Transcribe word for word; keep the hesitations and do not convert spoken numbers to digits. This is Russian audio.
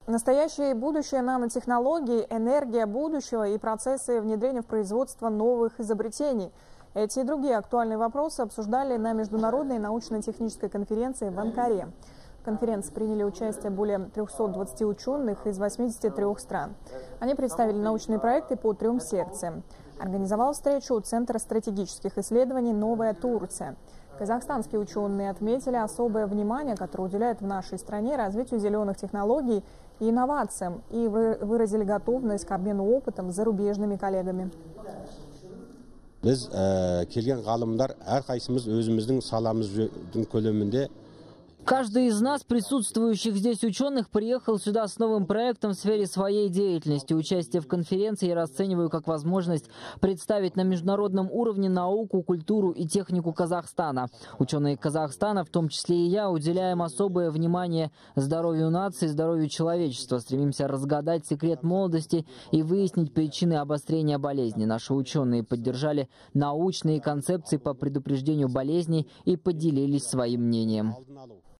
Настоящее и будущее нанотехнологий, энергия будущего и процессы внедрения в производство новых изобретений. Эти и другие актуальные вопросы обсуждали на международной научно-технической конференции в Анкаре. В конференции приняли участие более трёхсот двадцати ученых из восьмидесяти трёх стран. Они представили научные проекты по трем секциям. Организовал встречу Центр стратегических исследований «Новая Турция». Казахстанские ученые отметили особое внимание, которое уделяют в нашей стране развитию зеленых технологий и инновациям, и выразили готовность к обмену опытом с зарубежными коллегами. Biz kelген ғалымдар әрқайсымыз өзіміздің саламыздың көлемінде. Каждый из нас, присутствующих здесь ученых, приехал сюда с новым проектом в сфере своей деятельности. Участие в конференции я расцениваю как возможность представить на международном уровне науку, культуру и технику Казахстана. Ученые Казахстана, в том числе и я, уделяем особое внимание здоровью нации, здоровью человечества. Стремимся разгадать секрет молодости и выяснить причины обострения болезни. Наши ученые поддержали научные концепции по предупреждению болезней и поделились своим мнением.